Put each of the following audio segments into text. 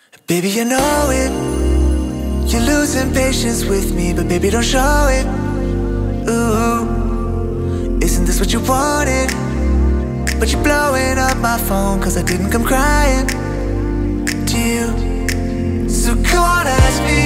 Baby, you know it. You're losing patience with me, but baby, don't show it. Ooh, isn't this what you wanted? But you're blowing up my phone, cause I didn't come crying to you. So come on, ask me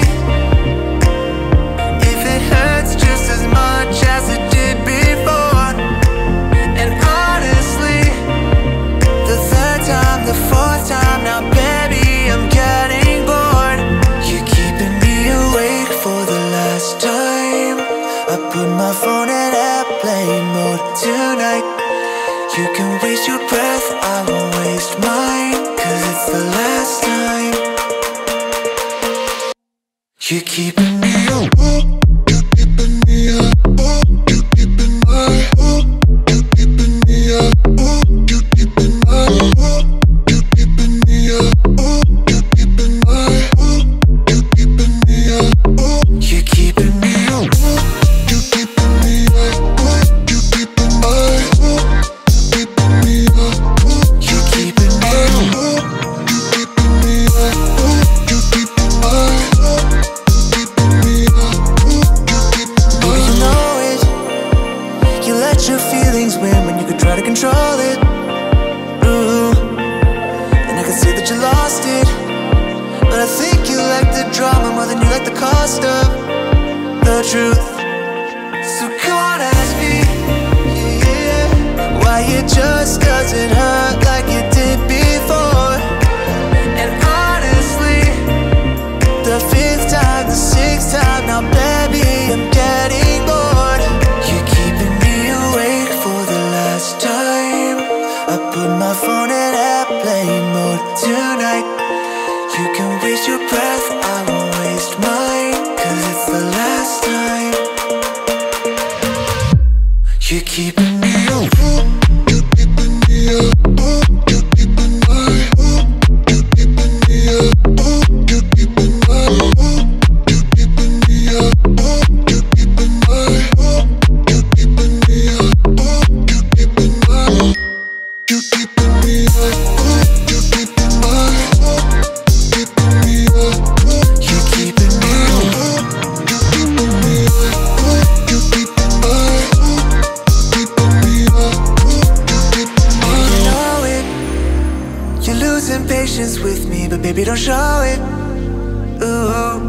if it hurts just as much as it did before. And honestly, the third time, the fourth time, now baby, I'm getting bored. You're keeping me awake for the last time. I put my phone in airplane mode tonight. You can waste your breath, I won't waste mine, cause it's the last time. You're keeping me up. You're keeping me up. You're keeping my. You're keeping me up. You're keeping my. You're keeping me up. You're keeping my. You're keeping me up. You're keeping me up. You're keeping me up. You're keeping my. Keeping me up. You're keeping me up. You're keeping me up. You're keeping my. Keeping me up. You're keeping my. Baby, you know it. You let your feelings win when you could try to control it. Ooh, and I can see that you lost it, but I think you like the drama more than you like the cost of the truth. So come on, ask me, yeah, why it just doesn't hurt like it did before. And honestly, the fifth time, the sixth time, now baby, I'm getting bored. You're keeping me awake for the last time. I put my phone in airplane mode tonight. You can waste your breath, I won't waste mine, cause it's the last time. You're keeping me up. You're keeping me up. You're keeping my. You're keeping me up. You're keeping my. You're keeping me up. You're keeping my. You're keeping me up. You're keeping my. You're keeping me up. You're keeping my. Keeping me up. You're keeping me up. You're keeping me up. You're keeping my. Keeping me up. You're keeping my. You know it. You're losing patience with me, but baby, don't show it. Ooh.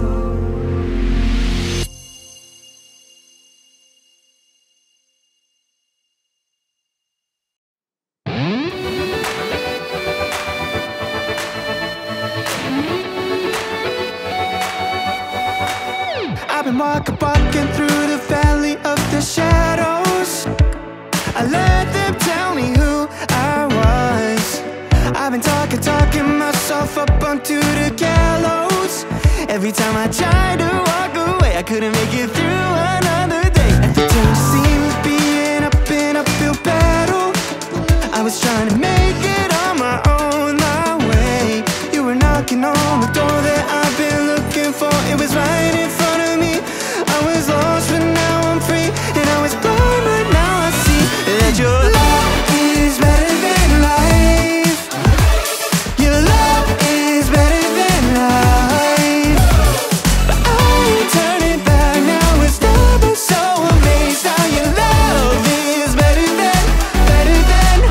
I've been walking through the valley of the shadows. I let them tell me who I was. I've been talking myself up onto the gallows. Every time I tried to walk away, I couldn't make it through another day. Every time seemed to be an uphill battle. I was trying to make it on my own, my way. You were knocking on the door that I've been looking for. It was right in front of me. I was lost, but now I'm free. And I was blind, but now I see that your love is better than life. Your love is better than life. But I ain't turning back now. It's never so amazed how your love is better than life.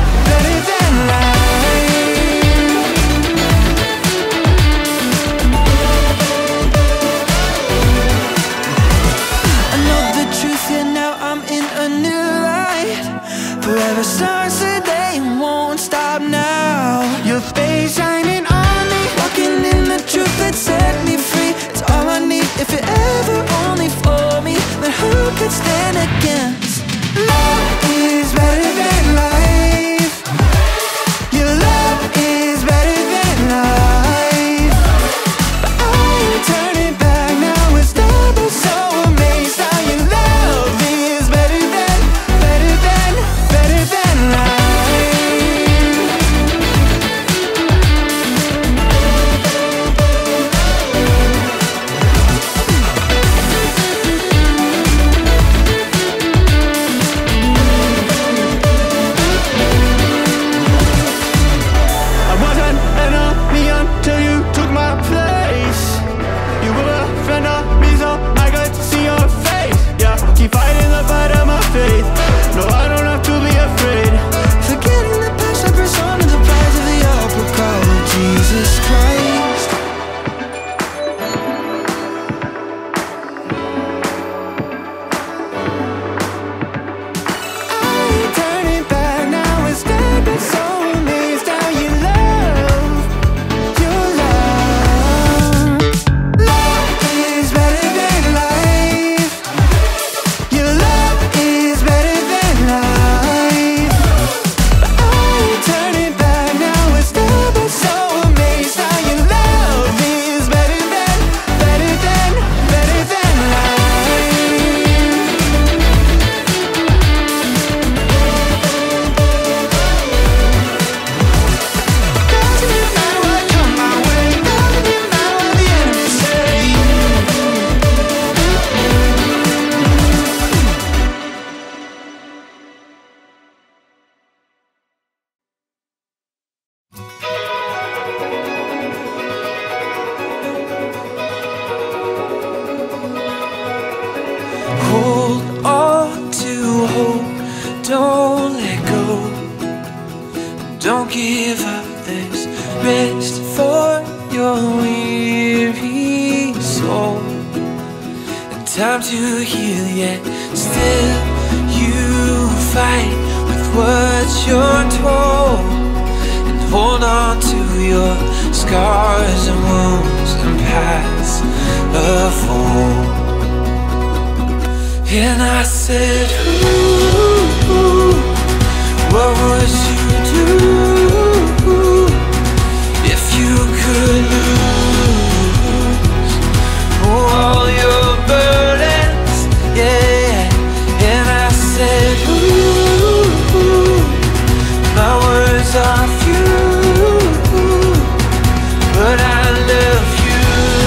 weary soul, and time to heal, yet still you fight with what you're told, and hold on to your scars and wounds and paths of old. And I said, ooh, what would you do if you could lose all your burdens? Yeah. And I said, ooh, my words are few, but I love you.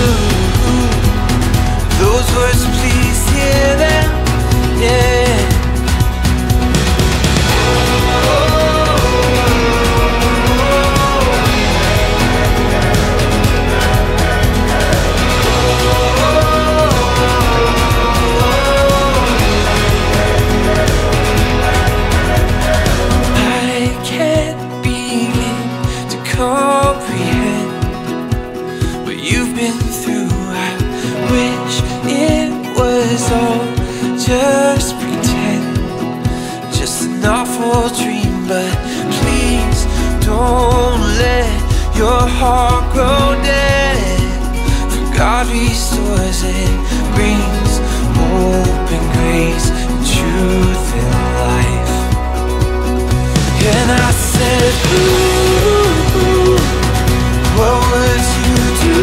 Those words, please hear them. Yeah. I can't begin to comprehend what you've been through. I wish it was all just pretend, just an awful dream. But please don't let your heart grow dead, for God restores and brings hope and grace and truth and life. And I said, ooh, what would you do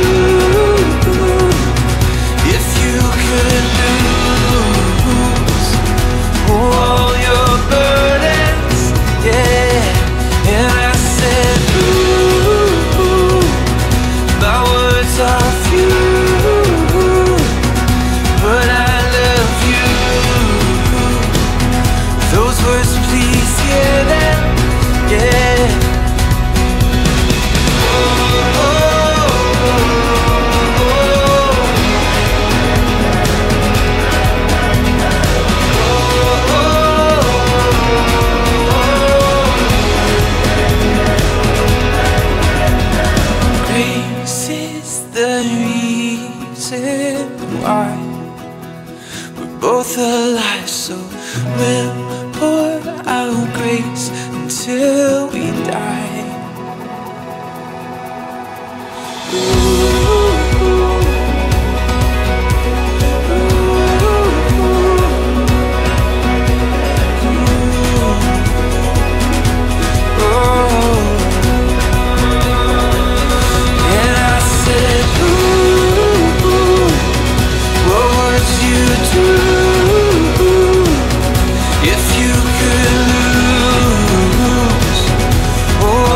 if you could lose all your burdens? Yeah. And I said, ooh, my words are few, but I love you. Those words, please hear them. Yeah. Grace is the reason why we're both alive, so we'll pour out grace until we die. And I said, ooh, what would you do if you could lose all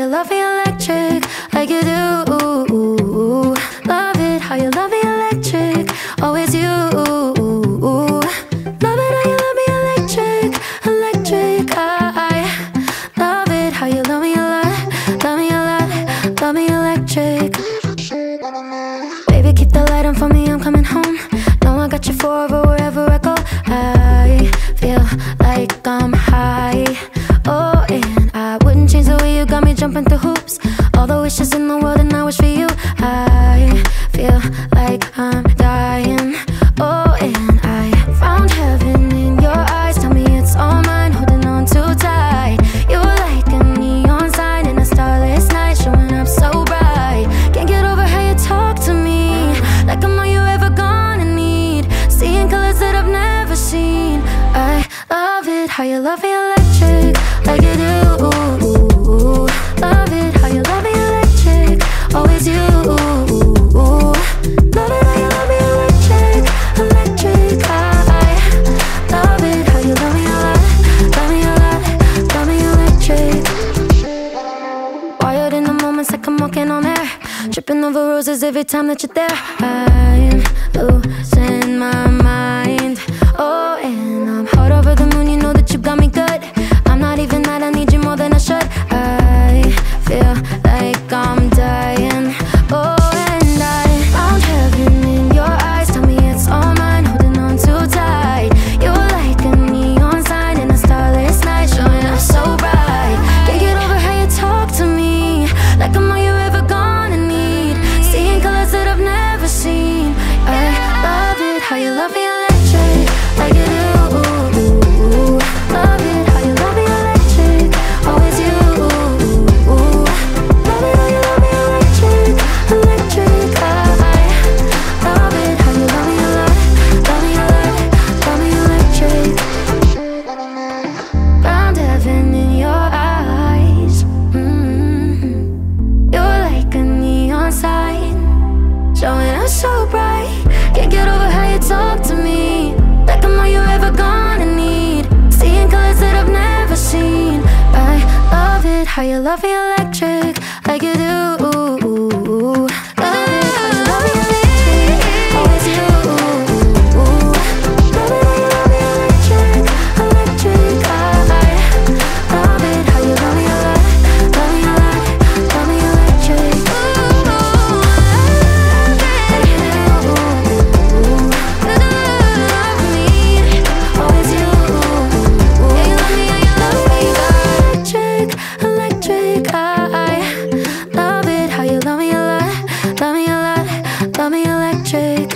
you love me electric, like you do. Love it how you love me electric, always you. Love it how you love me electric, electric. I love it how you love me a lot, love me a lot, love me electric. Baby, keep the light on for me, I'm coming home. Know I got you forever wherever I go. I feel like I'm high. Oh, and I wouldn't change the way you got me jumping through hoops. All the wishes in the world and I wish for you. I feel like I'm dying. Oh, and I found heaven in your eyes. Tell me it's all mine, holding on too tight. You're like a neon sign in a starless night, showing up so bright. Can't get over how you talk to me, like I'm all you ever gonna need. Seeing colors that I've never seen. I love it how you love me electric, like you do. Love it how you love me electric, always you. Love it how you love me electric, electric. I love it how you love me a lot, love me a lot, love me electric. Wired in the moments like I'm walking on air, tripping over roses every time that you're there. I'm losing my mind. Oh, and I'm hot over the moon, you know that you got me good. I'm not even mad, I need you more than I should. I feel like I'm dying. Oh, and I found heaven in your eyes. Tell me it's all mine, holding on too tight. You're like a neon sign in a starless night, showing up so bright. Can't get over how you talk to me, like I'm all you ever gonna need. Seeing colors that I've never seen. I love it how you love me electric, like you do. Love it how you love me electric, always you. Love it how you love me electric, electric. I love it how you love me a lot, love me a lot, love me electric. Found heaven in your eyes. You're like a neon sign, showing up so bright. Can't get over how you talk to me, like I'm all you ever gonna need. Seeing colors that I've never seen. I love it how you love me electric, like you do. Love it how you love me electric, always you. Love it how you love me electric, electric. I love it how you love me a lot, love me a lot, love me electric. Electric, I love it how you love me a lot, love me a lot, love me electric.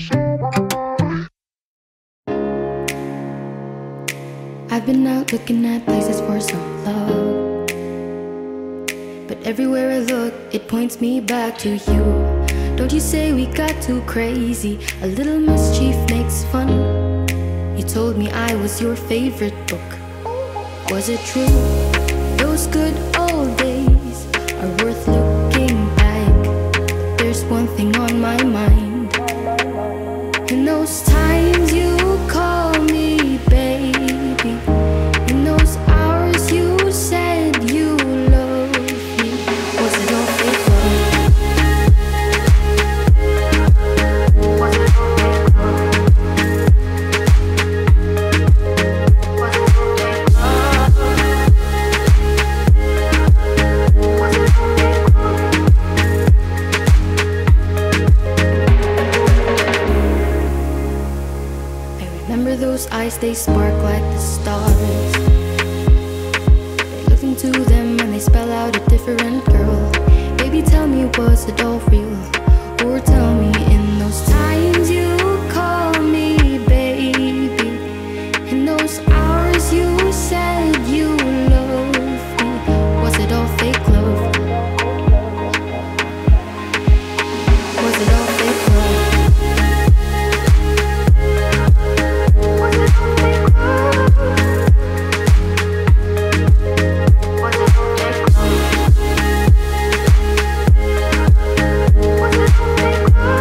I've been out looking at places for so long, but everywhere I look, it points me back to you. Don't you say we got too crazy, a little mischief makes fun. You told me I was your favorite book. Was it true? Those good old days are worth looking back. There's one thing on my mind. In those times you call me baby, in those hours you said you loved me. Was it all fake love? Was it all fake love? Was it all fake love? Was it all fake love? I remember those eyes, they spark like the stars. I look into them and they spell out a different girl. Baby, tell me, was it all real? Or tell me, in those times you call me baby, in those hours you said you loved me, was it all fake love? Was it all fake love? Was it all fake love? Was it all fake love? Was it all fake love?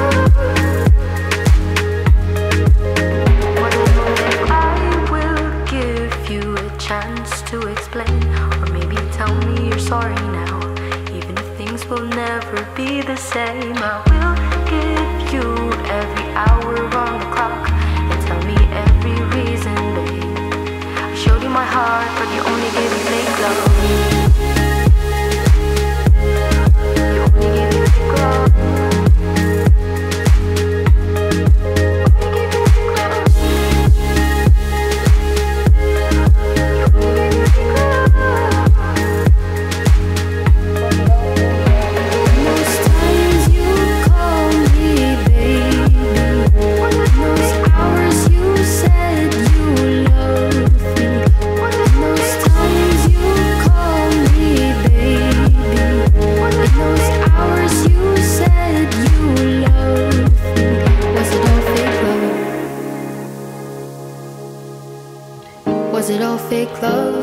the same. I will give you every hour on the clock and tell me every reason, babe. I showed you my heart, but you only gave me fake love. You only gave me fake love. Was it all fake love?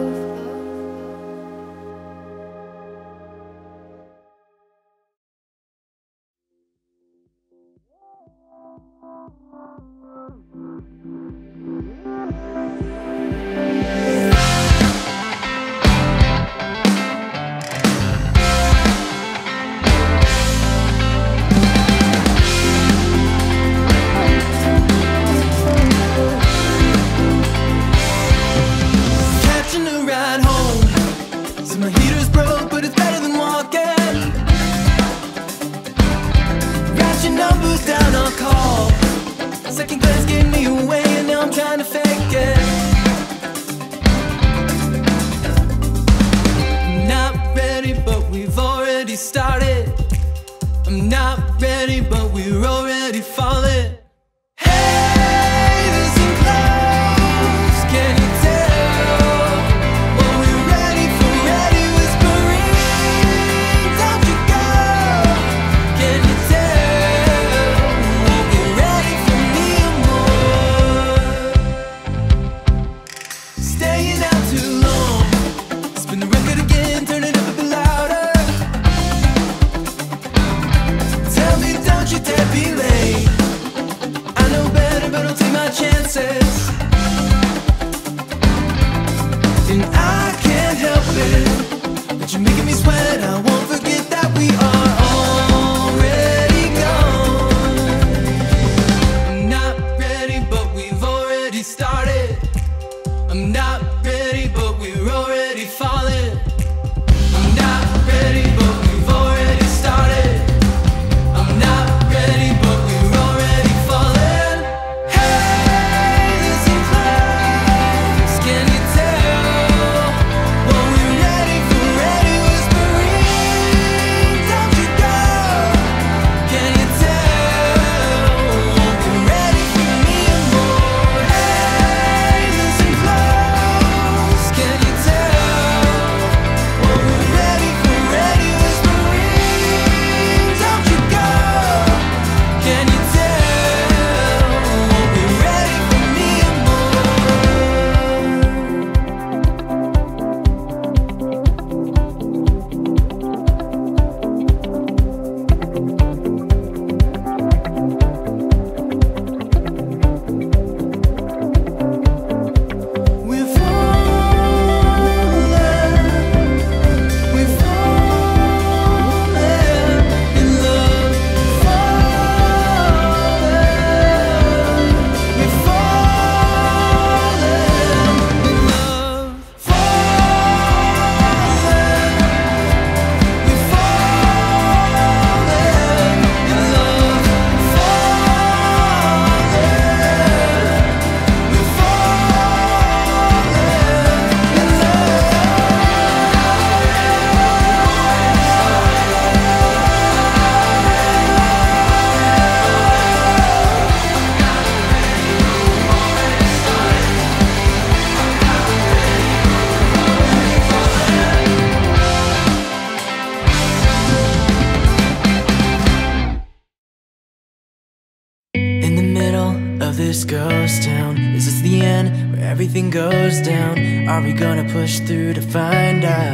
This ghost town, is this the end where everything goes down? Are we gonna push through to find out?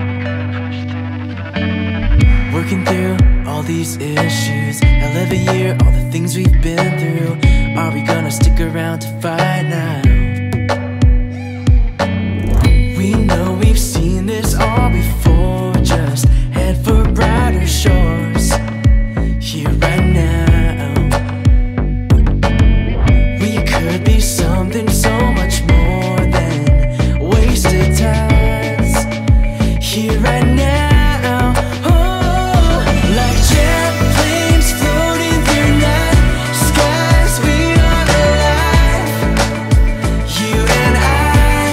Working through all these issues, hell of a year, all the things we've been through. Are we gonna stick around to find out? We know we've seen this all before, just head for brighter shores. could be something so much more than wasted times. Here right now, oh, like jet planes floating through night skies, we are alive, you and I.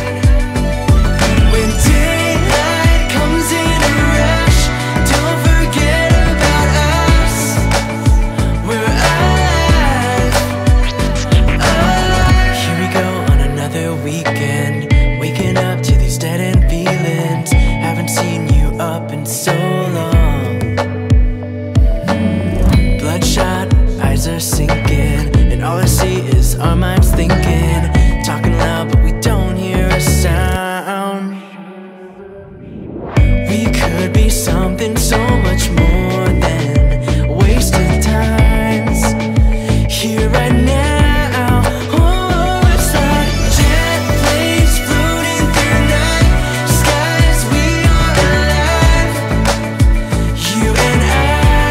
When daylight comes in a rush, don't forget about us. We're alive, alive. Here we go on another weekend, waking up to these dead-end feelings. Haven't seen you up in so long. Bloodshot eyes are sinking, and all I see is our minds thinking, talking loud but we don't hear a sound. We could be something so much more than wasted times. Here right now, oh, it's like jet planes floating through night skies, we are alive, you and I.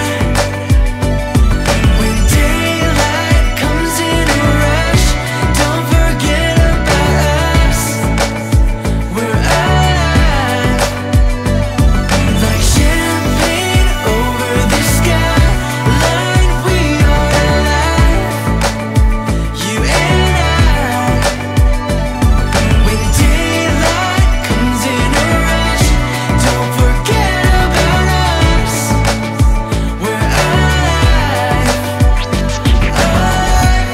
When daylight comes in a rush, don't forget about us. We're alive, like champagne over the skyline. We are alive, you and I. When daylight comes in a rush, don't forget about us. We're alive, alive.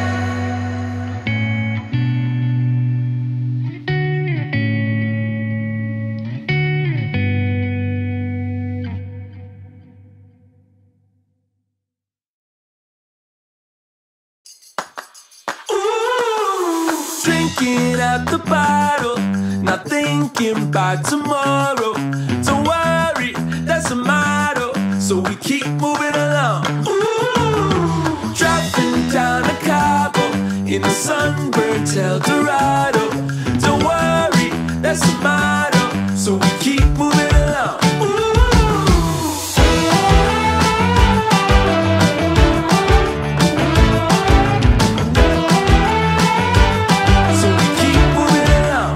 Drinking at the bottle, not thinking about tomorrow. Don't worry, that's a motto, so we keep moving along. Driving down to Cabo in the sunburned El Dorado. Don't worry, that's a motto, so we keep moving along. So we keep moving along.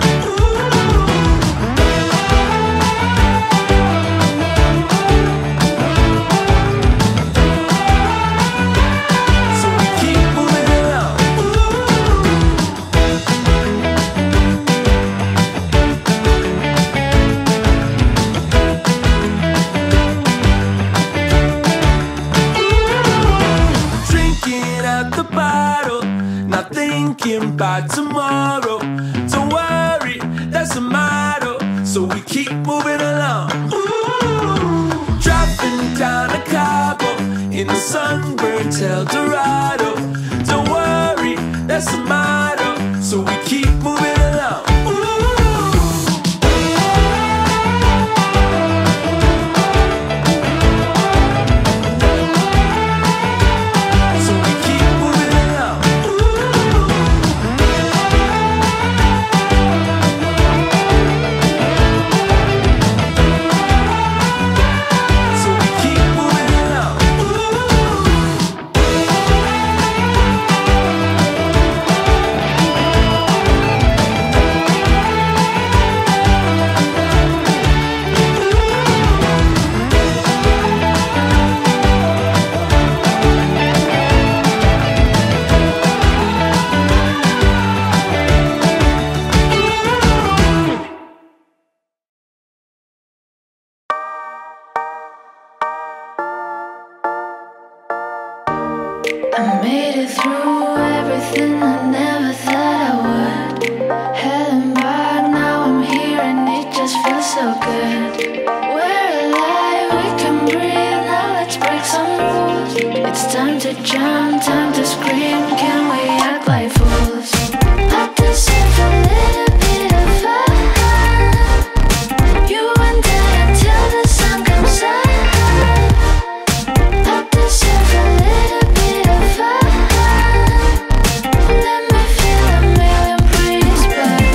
So we keep moving along. Drinking at the bottle, not thinking about tomorrow. Don't worry, that's a motto, so we keep moving along. Driving down to Cabo in the sunburned El Dorado. Don't worry, that's a motto, so we keep moving along. So we keep moving along. So we keep moving along. I made it through everything I never thought I would. Heading back, now I'm here and it just feels so good. We're alive, we can breathe, now let's break some rules. It's time to jump, time to scream, can we act like fools? I deserve a little bit of fun. You and I until the sun comes up. I deserve a little bit of fun. Let me feel a million breeze back.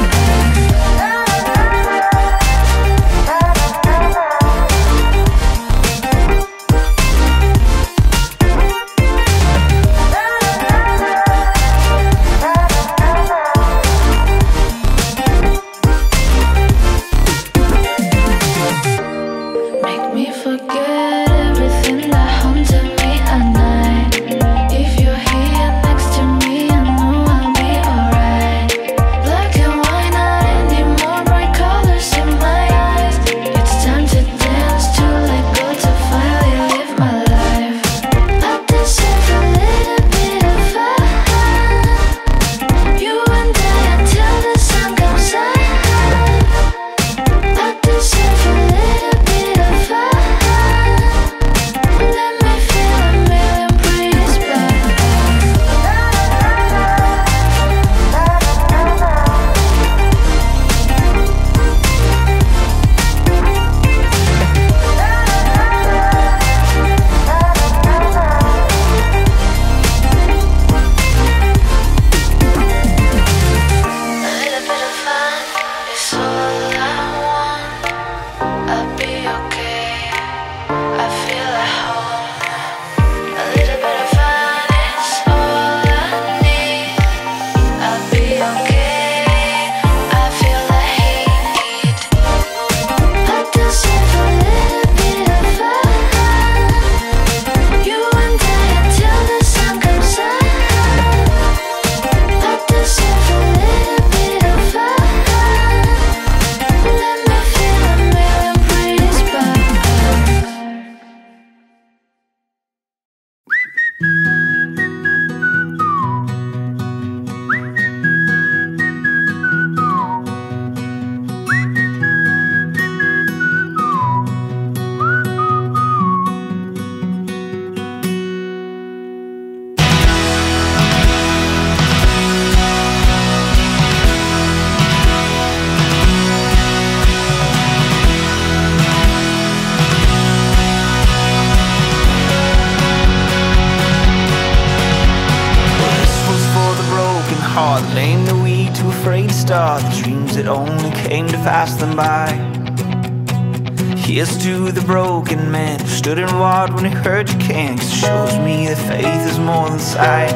start, lame the weak, too afraid to start the dreams that only came to pass them by. Here's to the broken man who stood and walked when he heard you can, 'cause it shows me that faith is more than sight.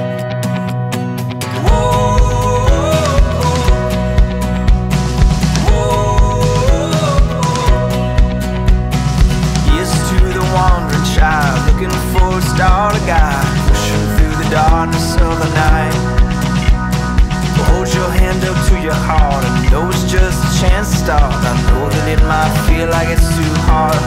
Here's to the wandering child looking for a star to guide, pushing through the darkness of the night. Hold your hand up to your heart, I know it's just a chance to start. I know that it might feel like it's too hard.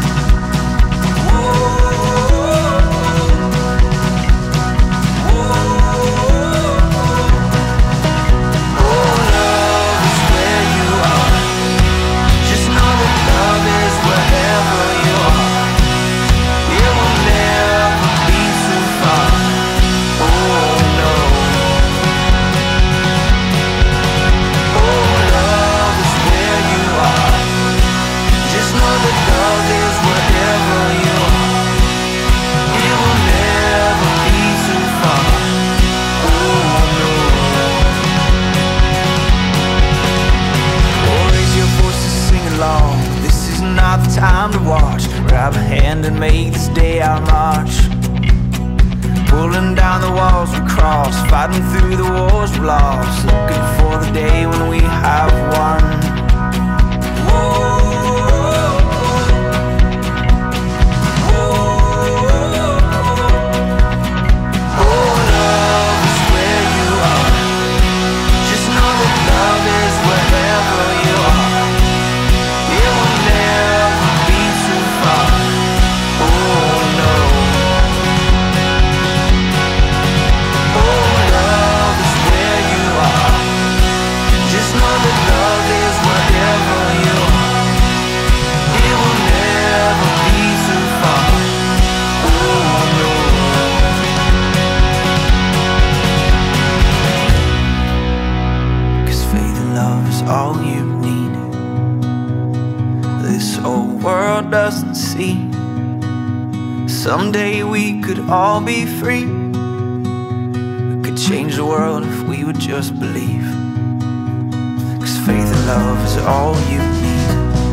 Time to watch, grab a hand and make this day our march. Pulling down the walls we cross, fighting through the wars we lost, looking for the day when we have won. All you need, this whole world doesn't see. Someday we could all be free. We could change the world if we would just believe. 'Cause faith and love is all you need.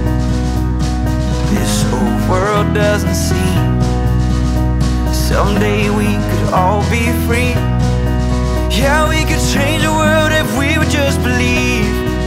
This whole world doesn't see. Someday we could all be free. Yeah, we could change the world if we would just believe.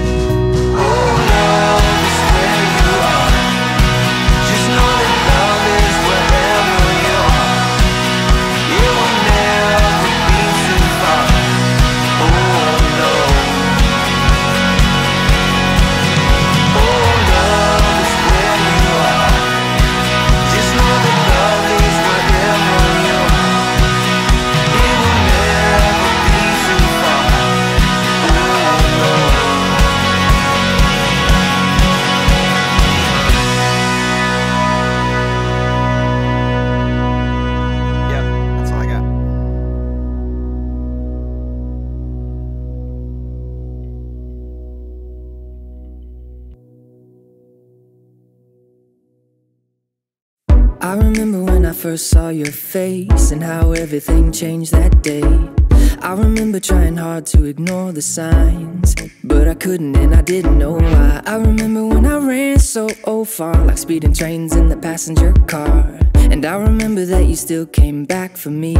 I remember when I first saw your face and how everything changed that day. I remember trying hard to ignore the signs, but I couldn't and I didn't know why. I remember when I ran so far, like speeding trains in the passenger car. And I remember that you still came back for me.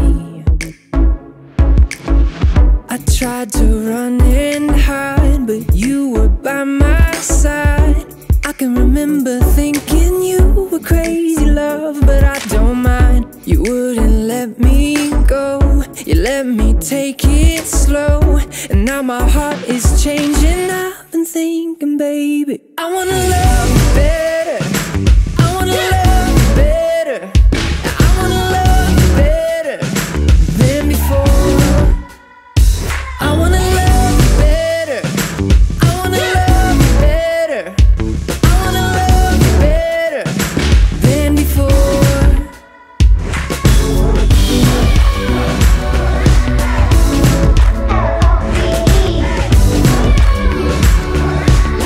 I tried to run and hide, but you were by my side. I can remember thinking you were crazy love, but I don't mind. You wouldn't let me go, you let me take it slow. And now my heart is changing, I've been thinking, baby, I wanna love you better, I wanna love you better, I wanna love you better than before. I wanna love you better, I wanna love you better, I wanna love you better than before.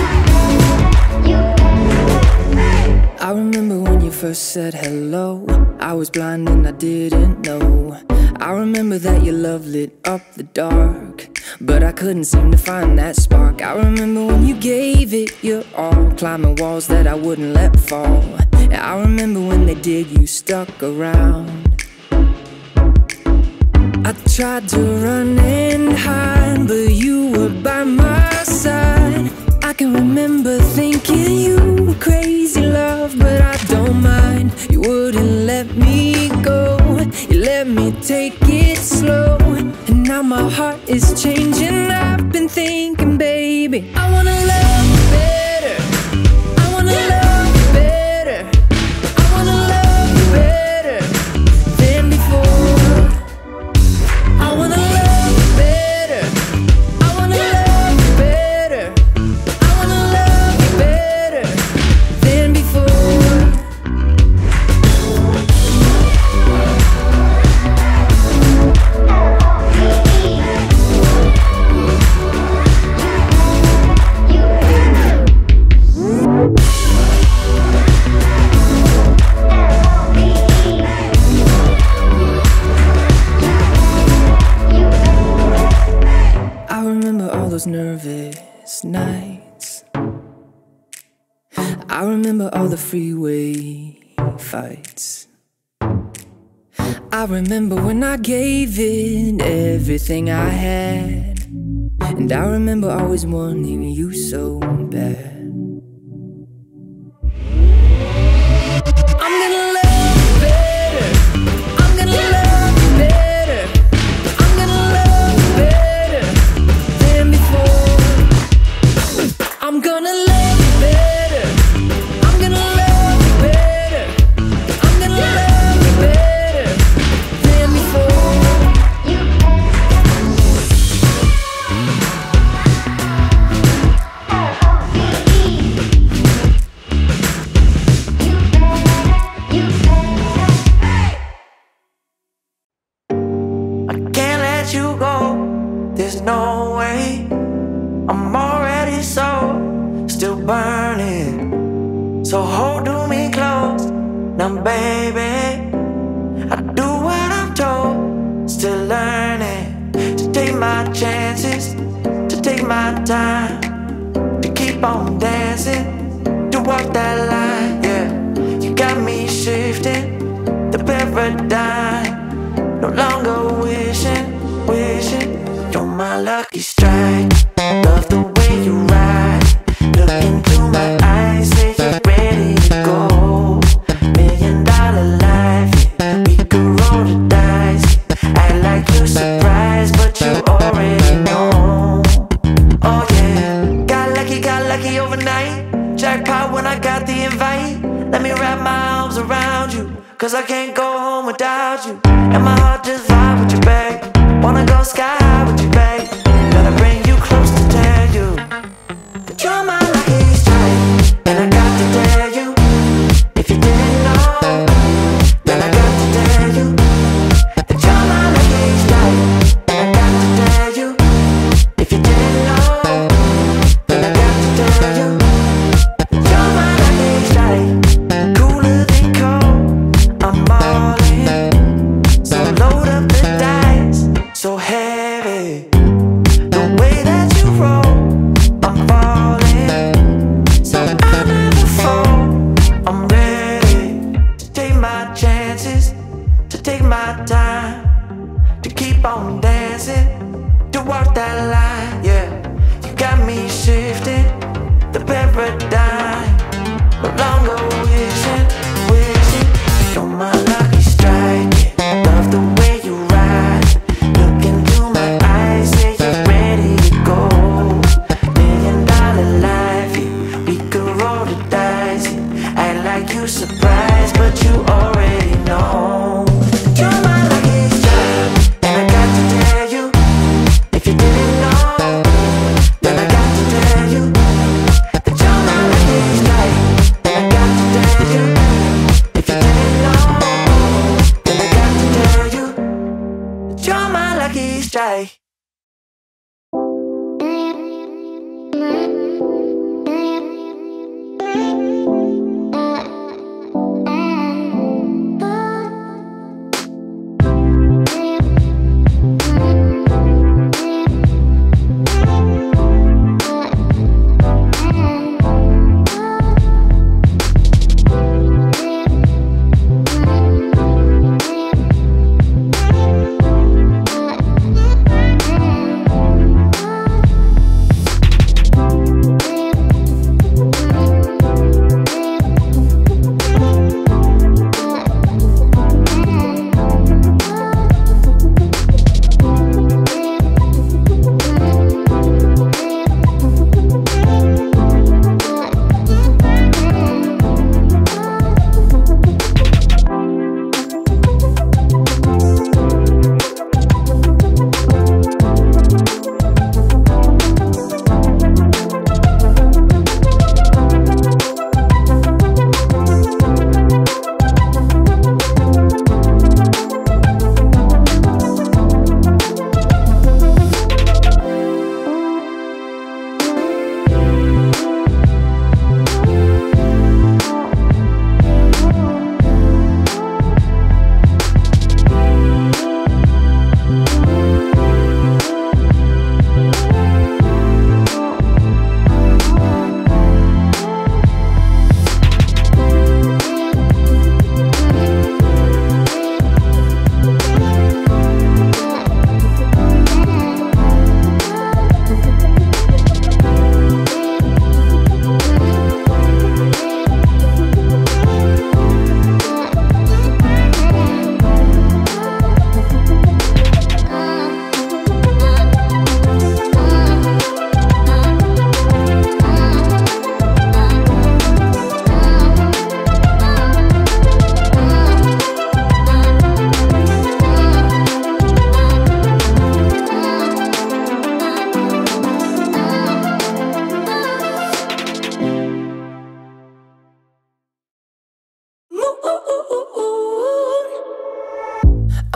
I remember when you first said hello. I was blind and I didn't know. I remember that your love lit up the dark, but I couldn't seem to find that spark. I remember when you gave it your all, climbing walls that I wouldn't let fall. And I remember when they did, you stuck around. I tried to run and hide, but you were by my side. I can remember thinking you were crazy love, but I don't mind. You wouldn't let me go, you let me take it slow. And now my heart is changing. I've been thinking, baby, I wanna love you better. I wanna love you better. I wanna love you better than before. I wanna love you better. I wanna love you better. I wanna love you better than before. I remember all those nervous nights. I remember all the freeway fights. I remember when I gave it everything I had. And I remember always wanting you so bad. I'm gonna love you better. I'm gonna love you better. I'm gonna love you better than before. I'm gonna love you better. I'm gonna love you better. I'm gonna love you better than before. I can't let you go, there's no way. I'm already still burning. So hold to me close, now baby. I do what I'm told, still learning. To take my chances, to take my time, to keep on dancing, to walk that line, yeah. You got me shifting the paradigm. No longer wishing, you're my lucky strike. Love the way you ride. Look into my eyes, say you're ready to go. $1 million life, yeah. We could roll the dice. Act like you're surprised, but you already know. Oh yeah, got lucky overnight. Jackpot when I got the invite. Let me wrap my arms around you, cause I can't go home without you. And my heart just vibe with you, babe. Wanna go sky high with you, babe. Gotta bring you close to tell you that you're my lucky strike. And I got to tell you, if you didn't know, then I got to tell you that you're my lucky strike. And I got to tell you, if you didn't know, then I got to tell you that you're my lucky strike. Cooler than cold, I'm all in. So load up the dice, so heavy. The way that you roll, I'm falling. So I never fall, I'm ready to take my chances, to take my time, to keep on dancing, to walk that line, yeah. You got me shifting the paradigm. No longer wishing, you're my lucky strike. Love the way you ride. Look into my eyes, say you're ready to go. $1 million life, yeah. We could roll the dice, yeah. Act like you surprised, but you already know. You're my lucky strike, and I got to tell you, if you didn't know, then I got to tell you that you're my lucky strike. And I got to tell you, if you didn't know, then I got to tell you that you're my lucky strike.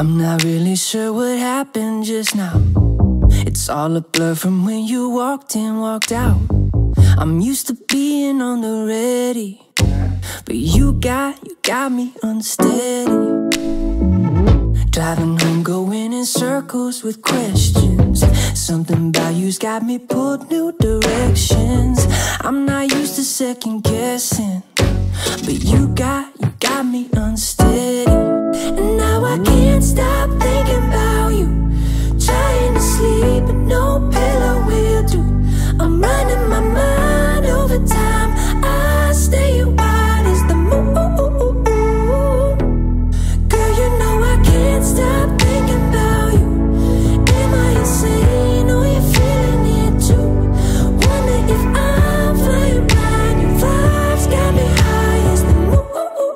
I'm not really sure what happened just now. It's all a blur from when you walked in, walked out. I'm used to being on the ready, but you got me unsteady. Driving home, going in circles with questions. Something about you's got me pulled new directions. I'm not used to second guessing, but you got me unsteady. And now I can't stop thinking about you. Trying to sleep, but no pillow will do. I'm running my mind over time. I stay wide as the moon. Girl, you know I can't stop thinking about you. Am I insane or you feeling it too? Wonder if I'm flying blind. Your vibes got me high as the moon.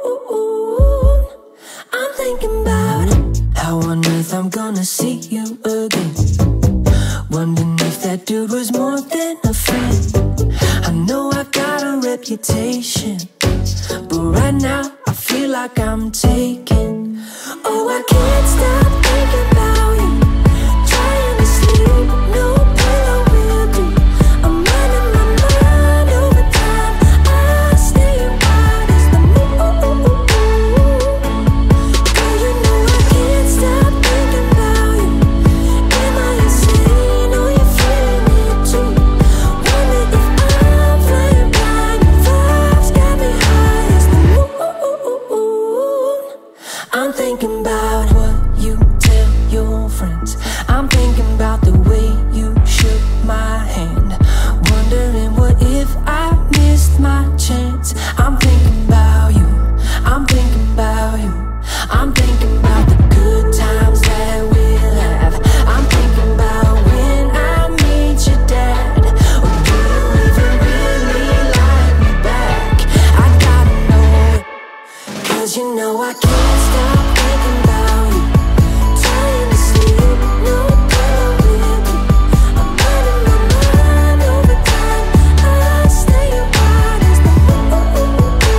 I'm thinking about how on earth I'm gonna see you again. Wondering if that dude was more than a friend. I know I got a reputation, but right now I feel like I'm taken. Oh, I can't stop thinking about you. Trying to sleep, no pillow will do. I'm running my mind over time. I stay wide as the moon. Girl, you know I can't stop thinking about you. Am I insane or you feeling it too? Wonder if I'm flying blind. Your vibes got me high as the moon. I'm thinking about what you tell your friends. I'm thinking about the way you shook my hand. Wondering what if I missed my chance. I'm thinking about you. I'm thinking about you. I'm thinking about the good times that we'll have. I'm thinking about when I meet your dad. Or do you even really like me back? I gotta know it, 'cause you know I can't stop thinking about you. Trying to sleep, no pillow will do. I'm running my mind over time. I stay wide as the moon.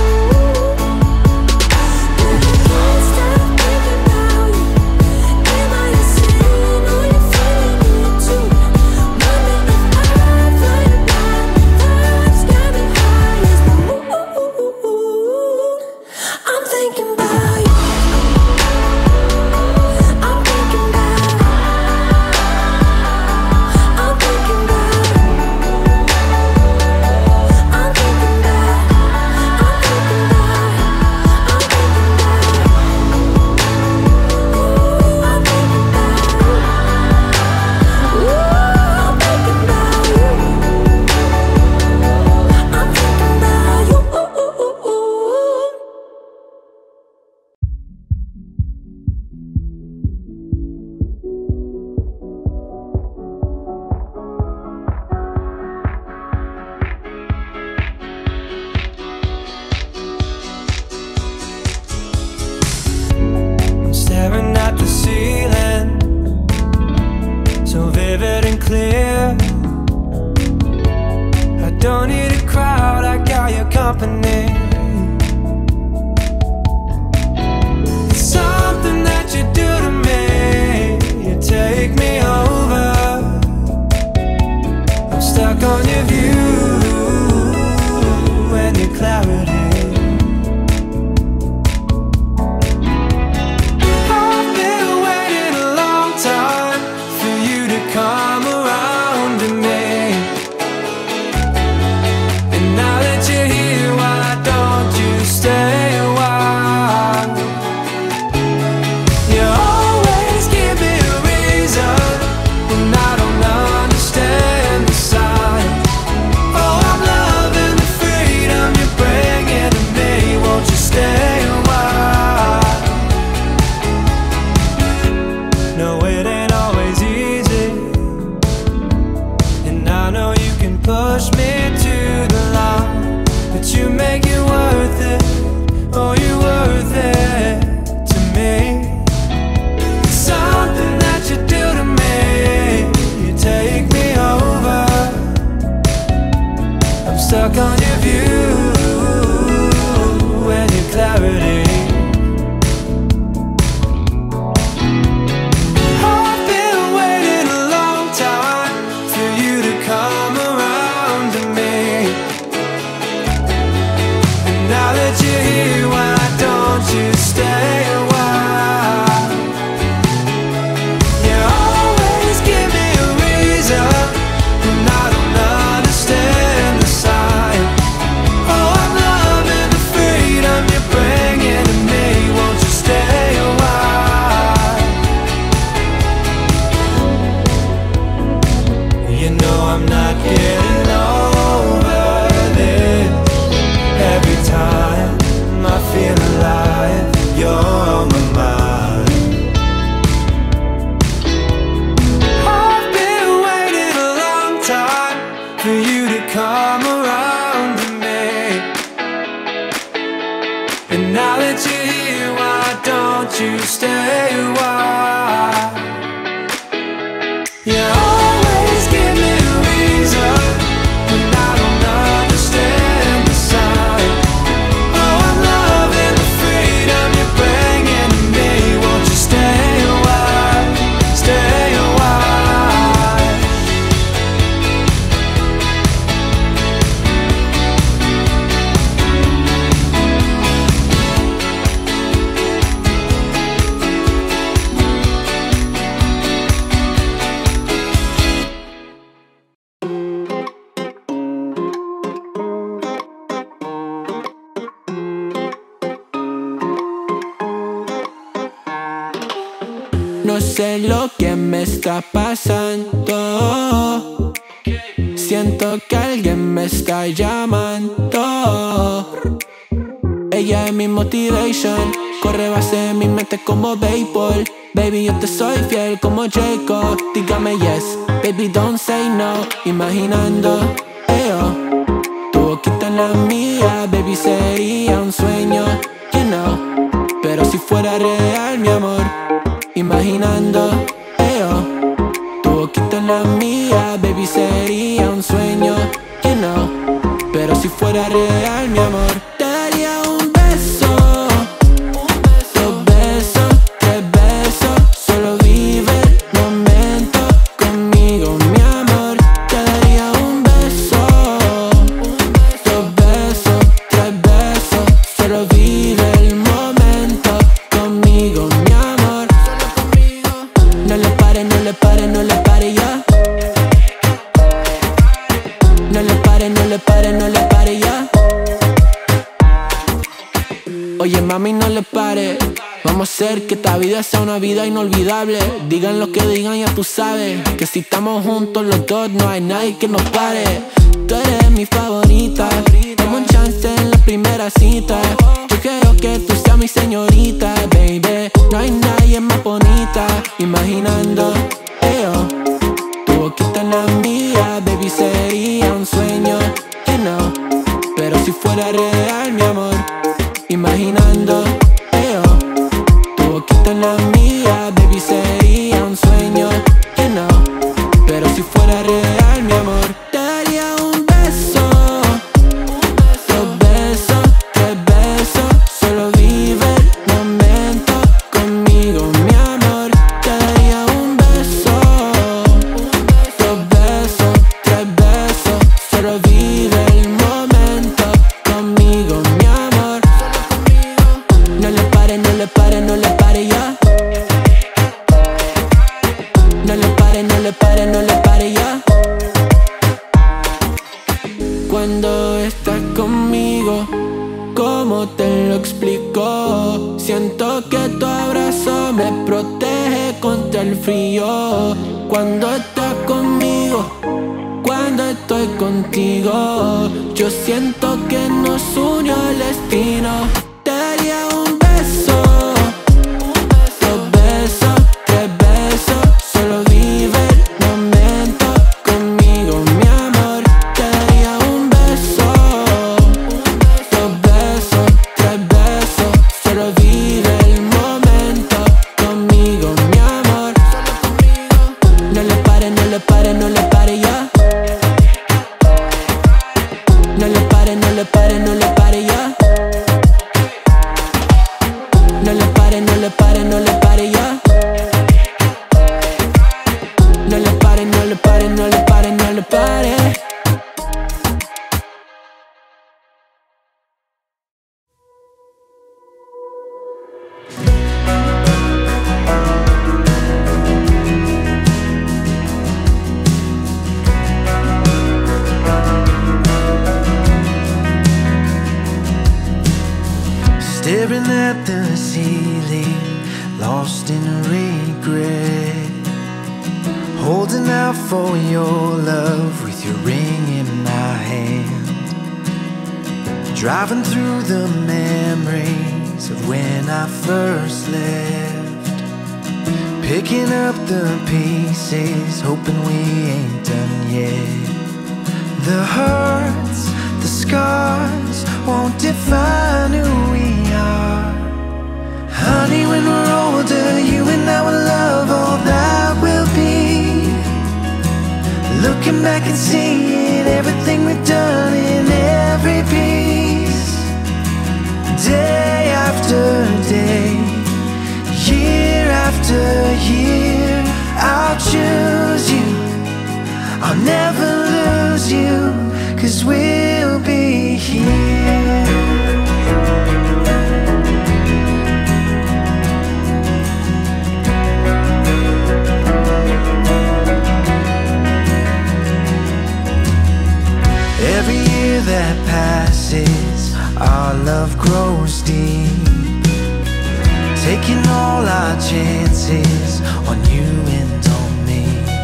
Girl, you can't stop thinking about you. Am I insane or you feeling it too? Wonder if I'm flying blind. Vibes got me high as the moon. I'm thinking about you. I'm thinking about. I'm thinking about. I'm thinking about. I'm thinking about. I'm thinking about. I'm thinking about. I'm thinking about you. I'm thinking about you. I'm staring at the ceiling, so vivid and clear. I don't need a crowd, I got your company. It's something that you do to me, you take me over. I'm stuck on your view and your clarity. I've been waiting a long time for you to come around to me. And now that you're here, why don't you stay a while? You always give me a reason when I don't understand the sign. Oh, I'm loving the freedom you're bringing to me. Won't you stay a while? No, it ain't always easy, and I know you can push me to the line, but you make it worth it. Oh, you're worth it to me. It's something that you do to me, you take me over. I'm stuck on your view and your clarity. not getting over this. Every time I feel alive, you're on my mind. I've been waiting a long time for you to come around to me. And now that you're here, why don't you stay a while? You always give me a reason when I don't understand the sign. Oh, I'm loving the freedom you're bringing to me. Won't you stay a while, stay a while? No sé lo que me está pasando. Siento que alguien me está llamando. Ella es mi motivation. Corre base de mi mente como béisbol. Baby, yo te soy fiel como Jacob. Dígame yes, baby, don't say no. Imaginando, tu boquita en la mía. Baby, sería un sueño, you know. Pero si fuera real, mi amor. Imaginando, tu boquita en la mía. Baby, sería un sueño, you know. Pero si fuera real, mi amor, te daría un beso, dos besos, tres besos. Solo vive el momento conmigo, mi amor. Te daría un beso, dos besos, tres besos. Solo vive el momento conmigo, mi amor. No le pare, no le pare, no le pare ya. No le pare, no le pare, no le pare ya. Oye mami, no le pare. Vamos a hacer que esta vida sea una vida inolvidable. Digan lo que digan, ya tú sabes que si estamos juntos los dos no hay nadie que nos pare. Tú eres mi favorita, dame un chance en la primera cita. Yo quiero que tú seas mi señorita, baby. No hay nadie más bonita. Imaginando, tu boquita en la mía. Baby, sería un sueño, you know. Pero si fuera real, mi amor. Imaginando, tu boquita en la mía. Baby, sería un sueño, you know. Pero si fuera real, mi amor, te daría un beso, dos besos, tres besos. Solo vive el momento conmigo, mi amor. Te daría un beso, dos besos, tres besos. Solo vive el momento conmigo, mi amor. No le pare, no le pare, no le pare ya. No le pare, no le pare, no le pare ya. Cuando estás conmigo, ¿cómo te lo explico? Siento que tu abrazo me protege contra el frío. Cuando estás conmigo, cuando estoy contigo, yo siento que nos unió el destino. Te daría un beso, dos besos, tres besos. Solo vive el momento conmigo, mi amor. Te daría un beso, dos besos, tres besos. Solo vive el momento conmigo, mi amor. No le pare, no le pare, no le pare ya. No le pare, no le pare, no le pare ya. No le pare, no le pare, no le pare ya. No le pare, no le pare, no le pare, no le pare. Staring at the ceiling, lost in regret, holding out for your love with your ring in my hand. Driving through the memories of when I first left, picking up the pieces, hoping we ain't done yet. The hurts, the scars won't define who we are. Honey, when we're older, you and I will love all that will be. Looking back and seeing everything we've done in every piece. Day after day, year after year, I'll choose you, I'll never lose you, 'cause we'll be here. Every year that passes, our love grows deep, taking all our chances on you and on me.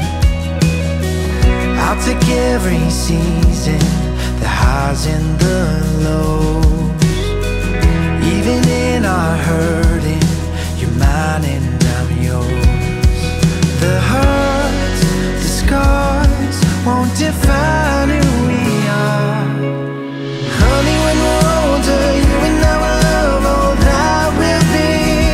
I'll take every season, the highs and the lows. Even in our hurting, you're mine and I'm yours. The hurts, the scars won't define who we are. Honey, when we're older, you and I will love all that will be.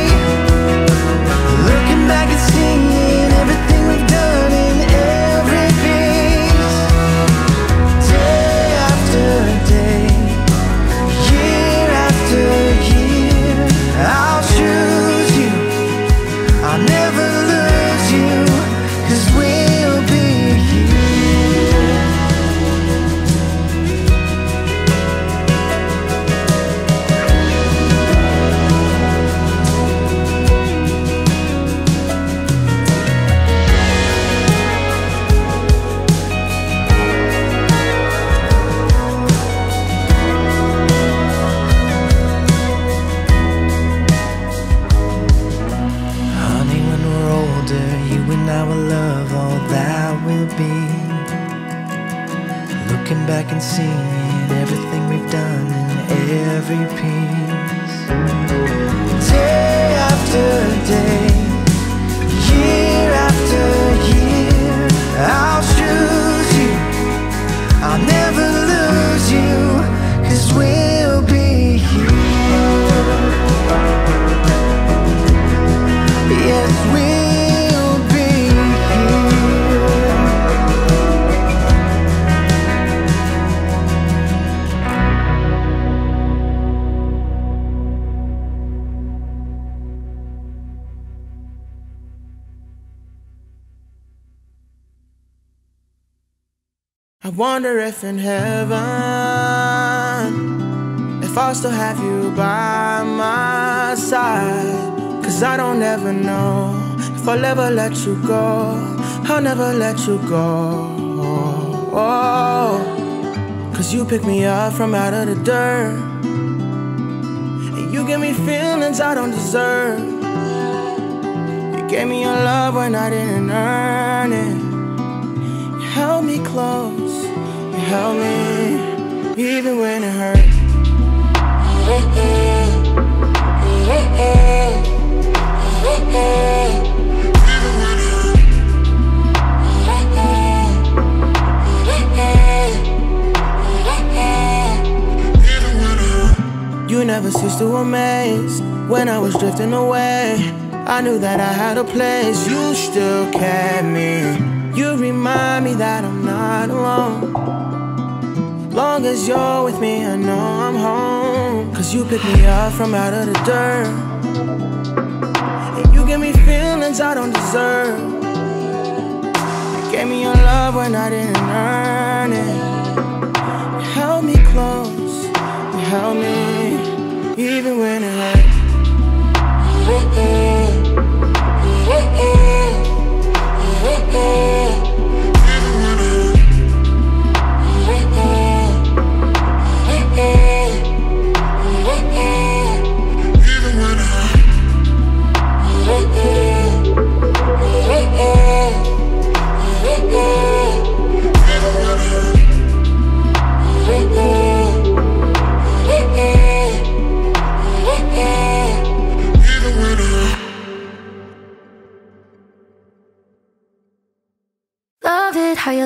Looking back and seeing everything we've done in every piece. Day after day, year after year, I'll choose you, I'll never lose you, 'cause we'll be here. Honey, when we're older, you and I will love all that will be. Looking back and seeing everything we've done in every piece. Day after day, year after year, I'll choose you, I'll never lose you, 'cause we'll be here. Yes, we'll be here. I wonder if in heaven, if I'll still have you by my side. 'Cause I don't ever know if I'll ever let you go. I'll never let you go. 'Cause you pick me up from out of the dirt, and you give me feelings I don't deserve. You gave me your love when I didn't earn it. You held me close, you held me even when it hurt. You never ceased to amaze. When I was drifting away, I knew that I had a place. You still kept me. You remind me that I'm not alone. Long as you're with me, I know I'm home. 'Cause you pick me up from out of the dirt, and you give me feelings I don't deserve. You gave me your love when I didn't earn it. You held me close, you held me even when it hurt. Oh,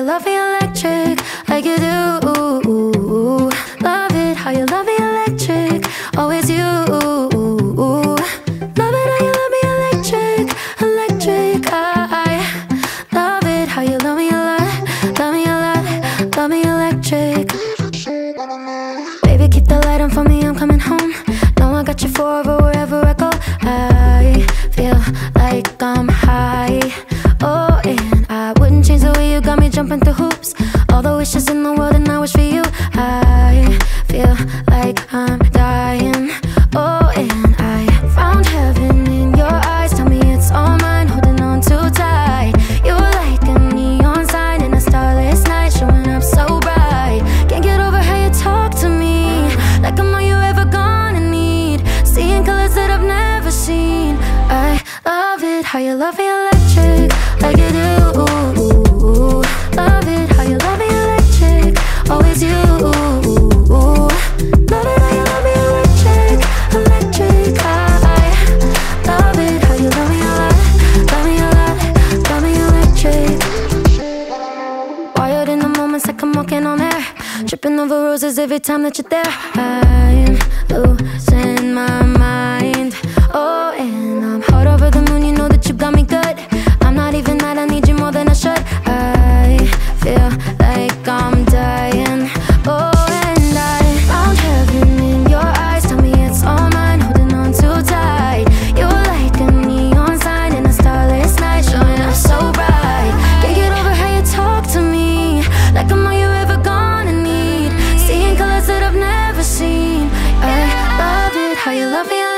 love me electric, like you do. Love it how you love me electric, always you. Love it how you love me electric, electric. I love it how you love me a lot, love me a lot, love me electric. Baby, keep the light on for me, I'm coming home. Know I got you forever wherever I go. I feel like I'm high. Oh, and I wouldn't change the way you got me jumping through hoops. All the wishes in the world and I wish for you. I feel like I'm dying. Oh, and I found heaven in your eyes. Tell me it's all mine, holding on too tight. You're like a neon sign in a starless night, showing up so bright. Can't get over how you talk to me, like I'm all you ever gonna need. Seeing colors that I've never seen. I love it how you love me electric, like you do. Love it how you love me electric, always you. Love it how you love me electric, electric. I love it how you love me a lot, love me a lot, love me electric. Wired in the moments like I'm walking on air, tripping over roses every time that you're there. I'm losing my mind. Oh, and I'm hot over the moon, you know that you got me good. I'm not even mad, I need you more than I should. I feel like I'm dying. Oh, and I found heaven in your eyes. Tell me it's all mine, holding on too tight. You're like a neon sign in a starless night, showing up so bright. Can't get over how you talk to me, like I'm all you ever gonna need. Seeing colors that I've never seen. I love it how you love me.